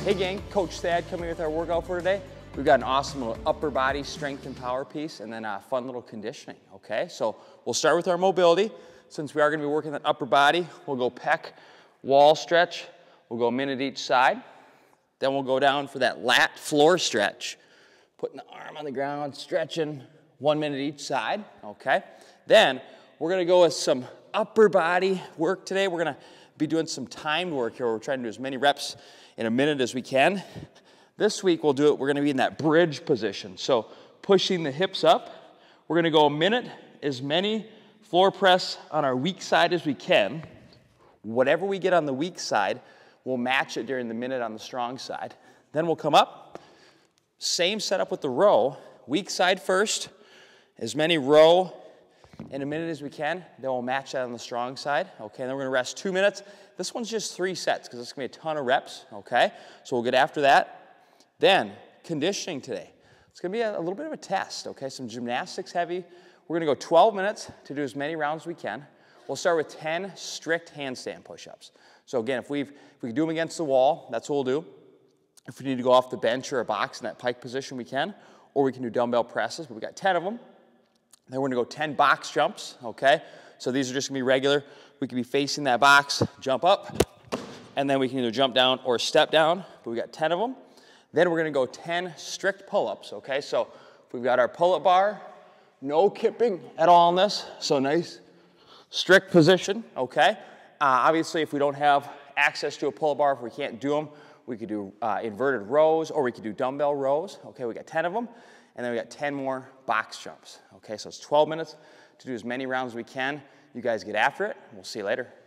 Hey gang, Coach Thad coming with our workout for today. We've got an awesome little upper body strength and power piece and then a fun little conditioning, okay? So we'll start with our mobility. Since we are gonna be working that upper body, we'll go pec, wall stretch. We'll go a minute each side. Then we'll go down for that lat floor stretch. Putting the arm on the ground, stretching 1 minute each side, okay? Then we're gonna go with some upper body work today. We're gonna be doing some timed work here. We're trying to do as many reps in a minute as we can. This week we'll do it, we're gonna be in that bridge position. So pushing the hips up. We're gonna go a minute, as many floor press on our weak side as we can. Whatever we get on the weak side, we'll match it during the minute on the strong side. Then we'll come up, same setup with the row, weak side first, as many row in a minute as we can, then we'll match that on the strong side, okay? And then we're gonna rest 2 minutes. This one's just 3 sets because it's gonna be a ton of reps, okay? So we'll get after that. Then, conditioning today. It's gonna be a little bit of a test, okay? Some gymnastics heavy. We're gonna go 12 minutes to do as many rounds as we can. We'll start with 10 strict handstand push-ups. So again, if we can do them against the wall, that's what we'll do. If we need to go off the bench or a box in that pike position, we can. Or we can do dumbbell presses, but we got 10 of them. Then we're gonna go 10 box jumps, okay? So these are just gonna be regular. We can be facing that box, jump up, and then we can either jump down or step down, but we got 10 of them. Then we're gonna go 10 strict pull-ups, okay? So we've got our pull-up bar, no kipping at all in this, so nice, strict position, okay? Obviously, if we don't have access to a pull-up bar, if we can't do them, we could do inverted rows, or we could do dumbbell rows, okay? We got 10 of them. And then we got 10 more box jumps. Okay, so it's 12 minutes to do as many rounds as we can. You guys get after it. We'll see you later.